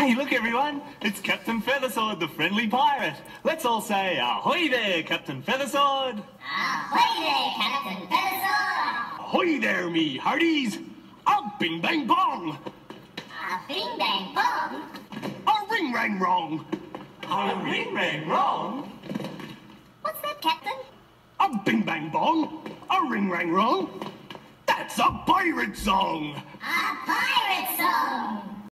Hey, look everyone, it's Captain Feathersword, the friendly pirate. Let's all say ahoy there, Captain Feathersword. Ahoy there, Captain Feathersword. Ahoy there, me hearties. A bing bang bong. A bing bang bong. A ring rang wrong. A ring rang wrong? What's that, Captain? A bing bang bong. A ring rang wrong. That's a pirate song. A pirate song.